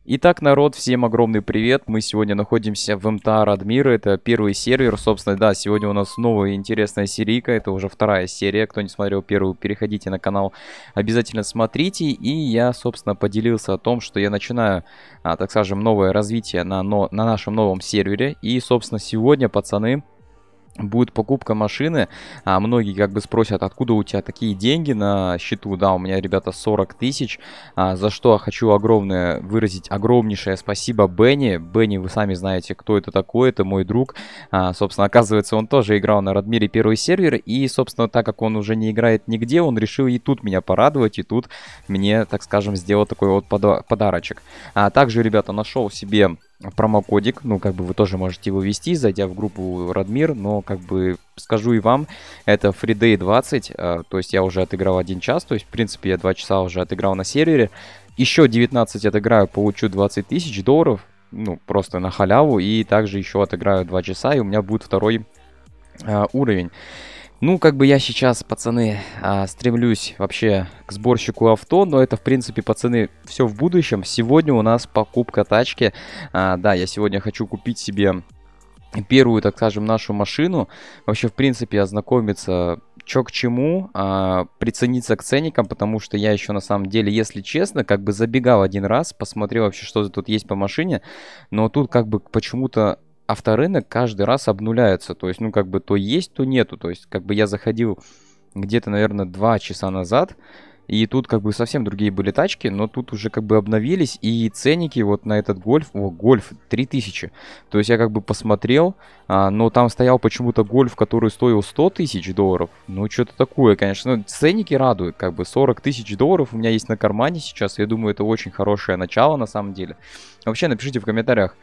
Итак, народ, всем огромный привет. Мы сегодня находимся в МТА Радмир. Это первый сервер. Собственно, да, сегодня у нас новая интересная серийка. Это уже вторая серия. Кто не смотрел первую, переходите на канал. Обязательно смотрите. И я, собственно, поделился о том, что я начинаю, так скажем, новое развитие на нашем новом сервере. И, собственно, сегодня, пацаны, будет покупка машины. Многие как бы спросят, откуда у тебя такие деньги на счету. Да, у меня, ребята, 40 тысяч. За что хочу выразить огромнейшее спасибо Бенни. Бенни, вы сами знаете, кто это такой. Это мой друг. Собственно, оказывается, он тоже играл на Радмире первый сервер. И, собственно, так как он уже не играет нигде, он решил и тут меня порадовать. И тут мне, так скажем, сделал такой вот подарочек. Также, ребята, нашел себе промокодик, ну, как бы вы тоже можете его ввести, зайдя в группу Радмир, но, как бы, скажу и вам, это FreeDay 20, то есть я уже отыграл 1 час, то есть, в принципе, я 2 часа уже отыграл на сервере, еще 19 отыграю, получу 20 тысяч долларов, ну, просто на халяву, и также еще отыграю 2 часа, и у меня будет второй уровень. Ну, как бы я сейчас, пацаны, стремлюсь вообще к сборщику авто, но это, в принципе, пацаны, все в будущем. Сегодня у нас покупка тачки. Да, я сегодня хочу купить себе первую, так скажем, нашу машину. Вообще, в принципе, ознакомиться, что к чему, прицениться к ценникам, потому что я еще, на самом деле, если честно, как бы забегал один раз, посмотрел вообще, что тут есть по машине, но тут как бы почему-то авторынок каждый раз обнуляется. То есть, ну, как бы то есть, то нету. То есть, как бы я заходил где-то, наверное, 2 часа назад, и тут как бы совсем другие были тачки, но тут уже как бы обновились, и ценники вот на этот гольф, гольф 3000. То есть я как бы посмотрел, но там стоял почему-то гольф, который стоил 100 тысяч долларов. Ну, что-то такое, конечно. Ну, ценники радуют, как бы 40 тысяч долларов у меня есть на кармане сейчас. Я думаю, это очень хорошее начало на самом деле. Вообще, напишите в комментариях,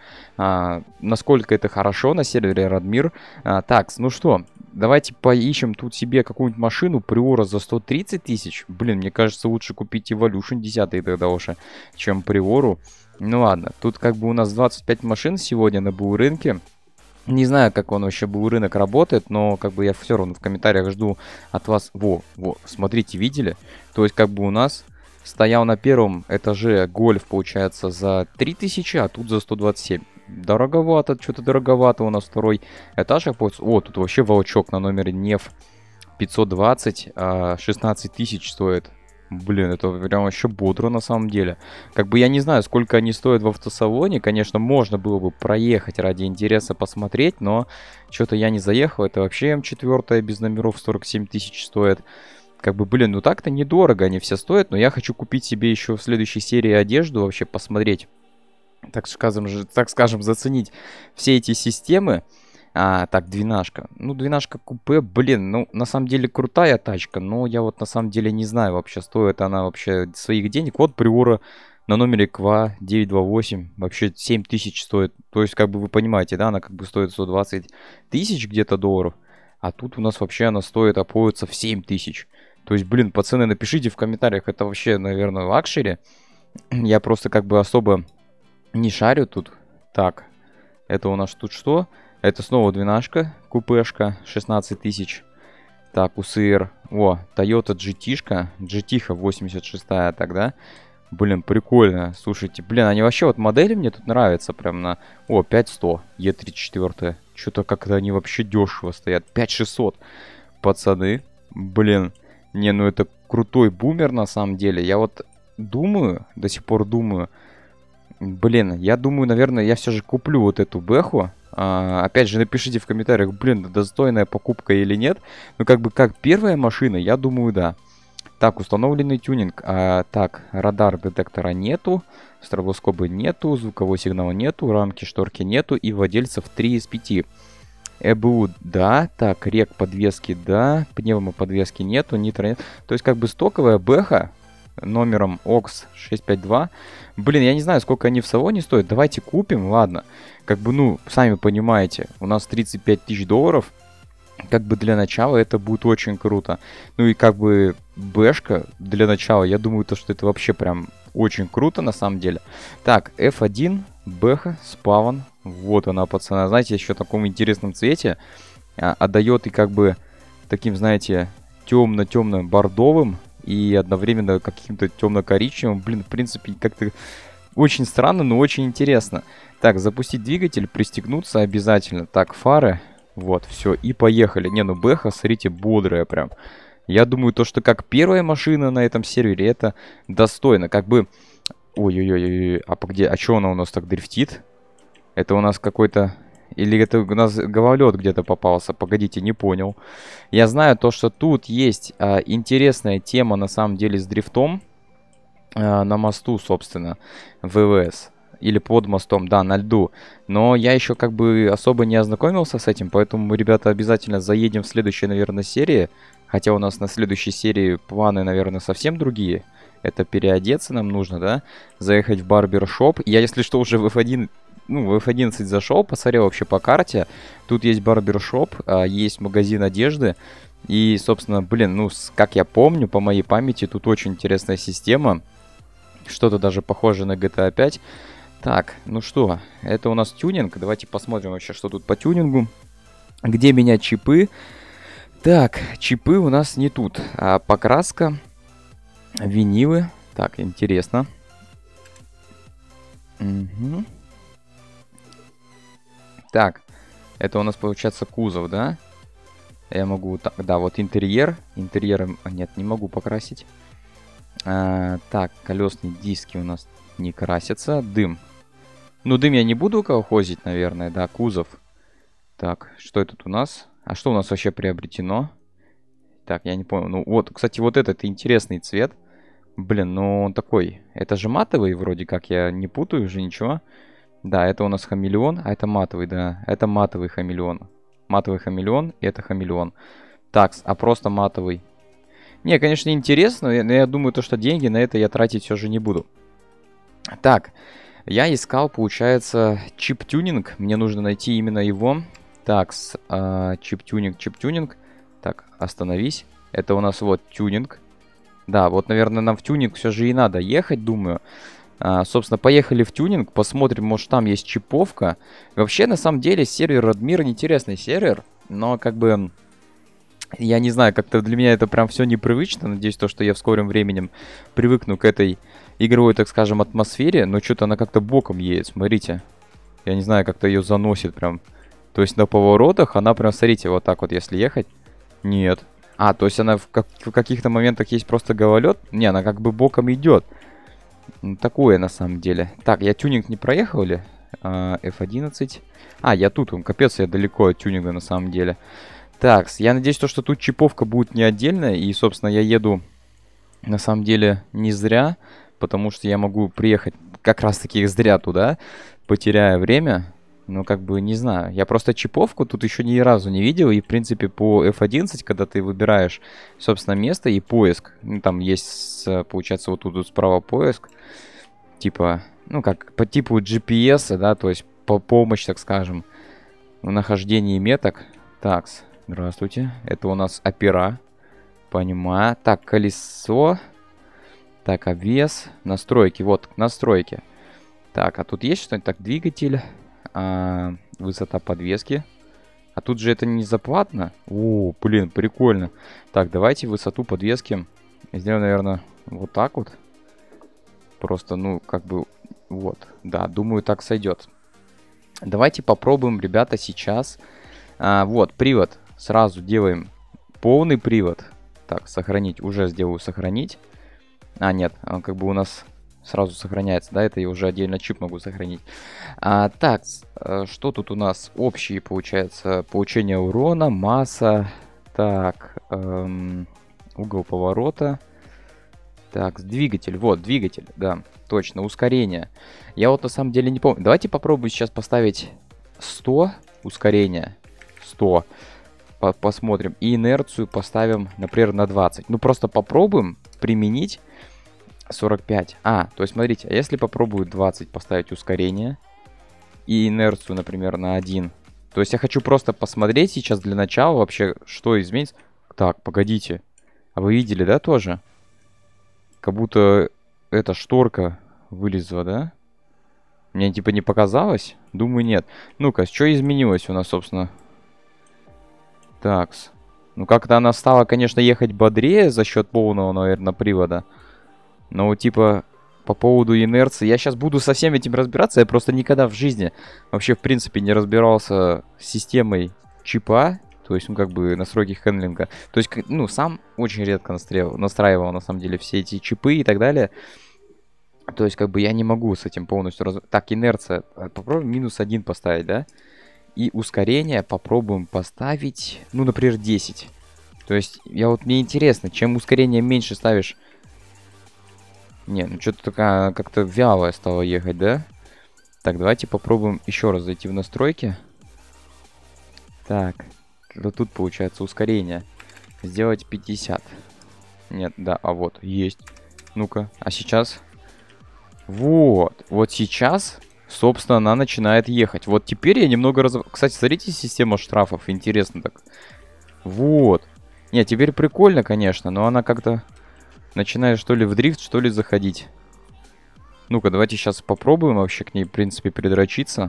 насколько это хорошо на сервере Радмир. Так, ну что, давайте поищем тут себе какую-нибудь машину Приора за 130 тысяч. Блин, мне кажется, лучше купить Evolution 10 тогда уже, чем Приору. Ну ладно, тут как бы у нас 25 машин сегодня на БУ рынке. Не знаю, как он вообще БУ рынок работает, но как бы я все равно в комментариях жду от вас. Во, смотрите, видели? То есть как бы у нас стоял на первом этаже гольф, получается, за 3000, а тут за 127. Дороговато, что-то дороговато у нас второй этаж. О, тут вообще волчок на номере НЕФ 520, 16 тысяч стоит. Блин, это прям вообще бодро на самом деле. Как бы я не знаю, сколько они стоят в автосалоне. Конечно, можно было бы проехать ради интереса посмотреть, но что-то я не заехал. Это вообще М4 без номеров 47 тысяч стоит. Как бы, блин, ну так-то недорого они все стоят, но я хочу купить себе еще в следующей серии одежду, вообще посмотреть, так скажем, заценить все эти системы. Так, двенашка. Ну, двенашка купе, блин, ну, на самом деле крутая тачка, но я вот на самом деле не знаю вообще, стоит она вообще своих денег. Вот Приора на номере КВА 928 вообще 7 тысяч стоит. То есть, как бы вы понимаете, да, она как бы стоит 120 тысяч где-то долларов, а тут у нас вообще она стоит, обходится в 7 тысяч. То есть, блин, пацаны, напишите в комментариях, это вообще, наверное, лакшери. Я просто как бы особо не шарю тут. Так, это у нас тут что? Это снова двенашка, купешка, 16 тысяч. Так, УСР. О, Toyota GT-шка, GT-ха 86-я тогда. Блин, прикольно. Слушайте, блин, они вообще, вот модели мне тут нравятся прям на... О, 5100, Е34. Что-то как-то они вообще дешево стоят. 5600. Пацаны, блин. Не, ну это крутой бумер на самом деле. Я вот думаю, до сих пор думаю... Блин, я думаю, наверное, я все же куплю вот эту бэху. Опять же, напишите в комментариях, блин, достойная покупка или нет. Ну, как бы, как первая машина, я думаю, да. Так, установленный тюнинг. Так, радар детектора нету, стробоскопа нету, звукового сигнала нету, рамки, шторки нету и владельцев 3 из 5. ЭБУ, да. Так, рек подвески, да. Пневмоподвески нету, нитро нет. То есть, как бы, стоковая бэха номером OX 652. Блин, я не знаю, сколько они в салоне стоят. Давайте купим, ладно. Как бы, ну, сами понимаете, у нас 35 тысяч долларов. Как бы для начала это будет очень круто. Ну и как бы бэшка для начала, я думаю, то, что это вообще прям очень круто на самом деле. Так, F1, бэха, спавн. Вот она, пацаны. Знаете, еще в таком интересном цвете. Отдает и как бы таким, знаете, темно-темно бордовым и одновременно каким-то темно-коричневым. Блин, в принципе, как-то Очень странно, но очень интересно. Так, запустить двигатель, пристегнуться обязательно. Так, фары. Вот, все, и поехали. Не, ну Бэха, смотрите, бодрая прям. Я думаю, то, что как первая машина на этом сервере, это достойно. Как бы... Ой-ой-ой, где? А что она у нас так дрифтит? Это у нас какой-то... Или это у нас гололед где-то попался? Погодите, не понял. Я знаю то, что тут есть интересная тема на самом деле с дрифтом. На мосту, собственно, ВВС. Или под мостом, да, на льду. Но я еще как бы особо не ознакомился с этим, поэтому мы, ребята, обязательно заедем в следующей, наверное, серии. Хотя у нас на следующей серии планы, наверное, совсем другие. Это переодеться нам нужно, да? Заехать в барбершоп. Я, если что, уже в F1, ну, в F11 зашел, посмотрел вообще по карте. Тут есть барбершоп, есть магазин одежды. И, собственно, блин, ну, как я помню, по моей памяти, тут очень интересная система. Что-то даже похоже на GTA 5. Так, ну что, это у нас тюнинг. Давайте посмотрим вообще, что тут по тюнингу. Где менять чипы? Так, чипы у нас не тут. А покраска, винилы. Так, интересно. Угу. Так, это у нас получается кузов, да? Я могу... Так, да, вот интерьер. Интерьером... Нет, не могу покрасить. Так, колесные диски у нас не красятся. Дым. Ну, дым я не буду колхозить, наверное, да, кузов. Так, что это тут у нас? А что у нас вообще приобретено? Так, я не понял. Ну, вот, кстати, вот этот интересный цвет. Блин, ну он такой. Это же матовый вроде как, я не путаю уже ничего. Да, это у нас хамелеон, а это матовый, да. Это матовый хамелеон. Матовый хамелеон, и это хамелеон. Так, а просто матовый. Не, конечно, интересно, но я думаю, то, что деньги на это я тратить все же не буду. Так, я искал, получается, чип-тюнинг. Мне нужно найти именно его. Так, чип-тюнинг. Так, остановись. Это у нас вот тюнинг. Да, вот, наверное, нам в тюнинг все же и надо ехать, думаю. Собственно, поехали в тюнинг, посмотрим, может, там есть чиповка. Вообще, на самом деле, сервер Радмир интересный сервер, но как бы... Я не знаю, как-то для меня это прям все непривычно. Надеюсь, то, что я в скором времени привыкну к этой игровой, так скажем, атмосфере. Но что-то она как-то боком едет, смотрите. Я не знаю, как-то ее заносит прям. То есть на поворотах она прям, смотрите, вот так вот, если ехать. Нет. То есть она в каких-то моментах есть просто гололед? Не, она как бы боком идет. Ну, такое на самом деле. Так, я тюнинг не проехал или? F11. Я тут, капец, я далеко от тюнинга на самом деле. Так, я надеюсь, что тут чиповка будет не отдельная. И, собственно, я еду на самом деле не зря. Потому что я могу приехать как раз-таки зря туда, потеряя время. Но как бы не знаю. Я просто чиповку тут еще ни разу не видел. И, в принципе, по F11, когда ты выбираешь, собственно, место и поиск. Ну, там есть, получается, вот тут справа поиск. Типа, ну, как по типу GPS, да, то есть по помощь, так скажем, в нахождении меток. Так, здравствуйте. Это у нас опера. Понимаю. Так, колесо. Так, обвес. Настройки. Вот, настройки. Так, а тут есть что-нибудь? Так, двигатель. Высота подвески. А тут же это не заплатно. О, блин, прикольно. Так, давайте высоту подвески сделаем, наверное, вот так вот. Просто, ну, как бы, вот. Да, думаю, так сойдет. Давайте попробуем, ребята, сейчас. Вот, привод. Сразу делаем полный привод. Так, сохранить. Уже сделаю сохранить. Нет, он как бы у нас сразу сохраняется, да? Это я уже отдельно чип могу сохранить. Так, что тут у нас? Общие, получается, получение урона, масса. Так, угол поворота. Так, двигатель. Вот, двигатель, да, точно, ускорение. Я вот на самом деле не помню. Давайте попробуем сейчас поставить 100 ускорения. 100. Посмотрим. И инерцию поставим, например, на 20. Ну, просто попробуем применить 45. То есть, смотрите, а если попробую 20 поставить ускорение и инерцию, например, на 1. То есть я хочу просто посмотреть сейчас для начала вообще, что изменится. Так, погодите. А вы видели, да, тоже? Как будто эта шторка вылезла, да? Мне типа не показалось? Думаю, нет. Ну-ка, что изменилось у нас, собственно? Такс. Ну, как-то она стала, конечно, ехать бодрее за счет полного, наверное, привода. Но, типа, по поводу инерции. Я сейчас буду со всем этим разбираться. Я просто никогда в жизни вообще, в принципе, не разбирался с системой чипа. То есть, ну, как бы, настройки хендлинга. То есть, ну, сам очень редко настраивал, на самом деле, все эти чипы и так далее. То есть, как бы, я не могу с этим полностью... Так, инерция. Попробуем -1 поставить, да? И ускорение попробуем поставить, ну, например, 10. То есть, мне интересно, чем ускорение меньше ставишь... Не, ну, что-то такая, как-то вялая стала ехать, да? Так, давайте попробуем еще раз зайти в настройки. Так, вот тут получается ускорение. Сделать 50. Нет, да, а вот, есть. Ну-ка, а сейчас... Вот сейчас, собственно, она начинает ехать. Вот теперь я немного Кстати, смотрите, система штрафов, интересно так. Вот. Нет, теперь прикольно, конечно, но она как-то начинает что ли в дрифт, что ли заходить. Ну-ка, давайте сейчас попробуем вообще к ней, в принципе, придрочиться.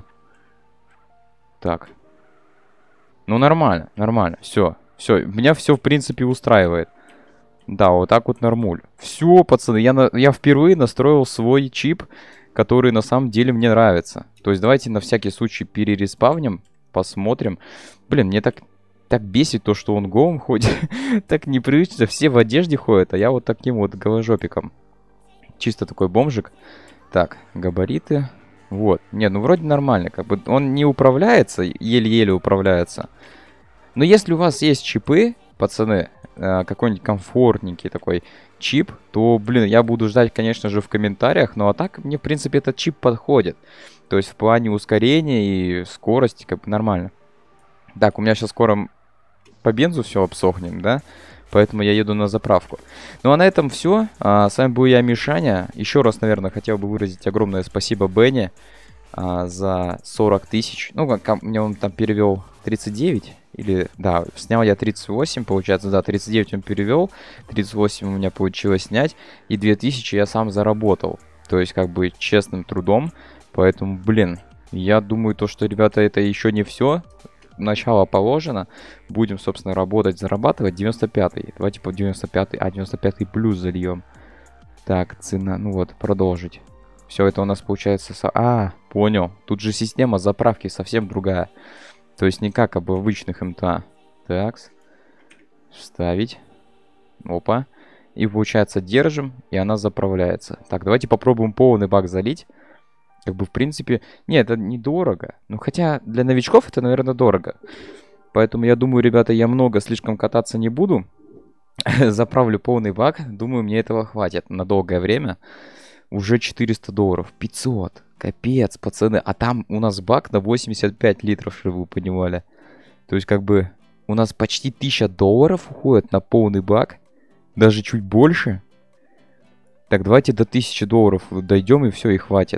Так. Ну, нормально, нормально, все. Меня все, в принципе, устраивает. Да, вот так вот нормуль. Все, пацаны, я впервые настроил свой чип, который на самом деле мне нравится. То есть давайте на всякий случай перереспавним, посмотрим. Блин, мне так бесит то, что он голым ходит. Так непривычно, все в одежде ходят, а я вот таким вот голожопиком. Чисто такой бомжик. Так, габариты. Вот. Нет, ну вроде нормально. Как бы он не управляется, еле-еле управляется. Но если у вас есть чипы, пацаны, какой-нибудь комфортненький такой чип, то, блин, я буду ждать, конечно же, в комментариях. Ну, а так мне, в принципе, этот чип подходит. То есть в плане ускорения и скорости как бы нормально. Так, у меня сейчас скоро по бензу все обсохнет, да? Поэтому я еду на заправку. Ну, а на этом все. С вами был я, Мишаня. Еще раз, наверное, хотел бы выразить огромное спасибо Бенни за 40 тысяч. Ну, мне он там перевел 39. Или, да, снял я 38, получается, да, 39 он перевел, 38 у меня получилось снять, и 2000 я сам заработал. То есть, как бы, честным трудом. Поэтому, блин, я думаю, то, что, ребята, это еще не все. Начало положено. Будем, собственно, работать, зарабатывать. 95-й. Давайте по 95-й. 95-й плюс зальем. Так, цена. Ну вот, продолжить. Все это у нас получается... Понял. Тут же система заправки совсем другая. То есть не как об обычных МТА. Так. Вставить. Опа. И получается держим, и она заправляется. Так, давайте попробуем полный бак залить. Как бы, в принципе... Нет, это недорого. Ну, хотя для новичков это, наверное, дорого. Поэтому я думаю, ребята, я много слишком кататься не буду. Заправлю полный бак. Думаю, мне этого хватит на долгое время. Уже $400. 500. Капец, пацаны. А там у нас бак на 85 литров, чтобы вы понимали. То есть, как бы, у нас почти $1000 уходит на полный бак. Даже чуть больше. Так, давайте до $1000 дойдем, и все, и хватит.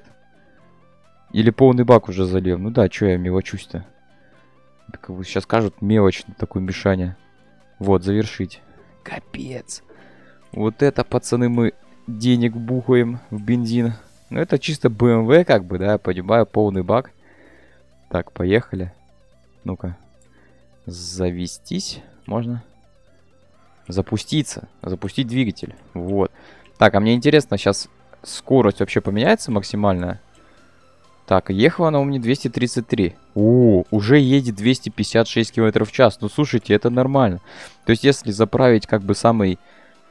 Или полный бак уже залил. Ну да, что я мелочусь-то? Как вы сейчас скажут, мелочь такой мешание. Вот, завершить. Капец. Вот это, пацаны, мы денег бухаем в бензин. Ну, это чисто BMW, как бы, да, я понимаю, полный бак. Так, поехали. Ну-ка. Завестись. Можно? Запуститься. Запустить двигатель. Вот. Так, а мне интересно, сейчас скорость вообще поменяется максимальная? Так, ехала она у меня 233. О, уже едет 256 км в час. Ну, слушайте, это нормально. То есть, если заправить как бы самое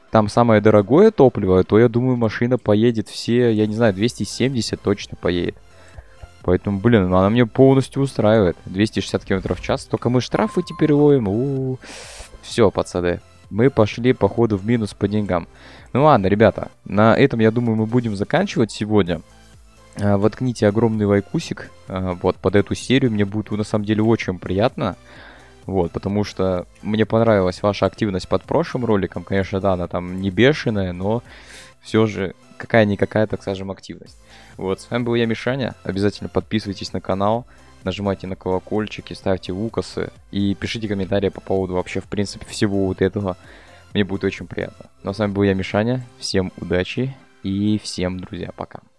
дорогое топливо, то, я думаю, машина поедет все, я не знаю, 270 точно поедет. Поэтому, блин, она мне полностью устраивает. 260 км в час. Только мы штрафы теперь ловим. Все, пацаны. Мы пошли, походу, в минус по деньгам. Ну ладно, ребята. На этом, я думаю, мы будем заканчивать сегодня. Воткните огромный лайкусик вот под эту серию. Мне будет на самом деле очень приятно. Вот, потому что мне понравилась ваша активность под прошлым роликом. Конечно, да, она там не бешеная, но все же какая-никакая, так скажем, активность. Вот, с вами был я, Мишаня. Обязательно подписывайтесь на канал, нажимайте на колокольчики, ставьте лукасы и пишите комментарии по поводу вообще, в принципе, всего вот этого. Мне будет очень приятно. Ну а с вами был я, Мишаня. Всем удачи и всем, друзья, пока.